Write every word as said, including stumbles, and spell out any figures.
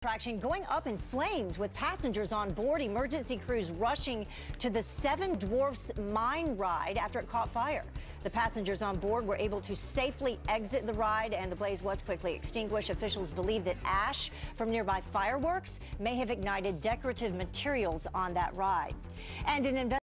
Attraction going up in flames with passengers on board. Emergency crews rushing to the Seven Dwarfs Mine ride after it caught fire. The passengers on board were able to safely exit the ride, and the blaze was quickly extinguished. Officials believe that ash from nearby fireworks may have ignited decorative materials on that ride. And an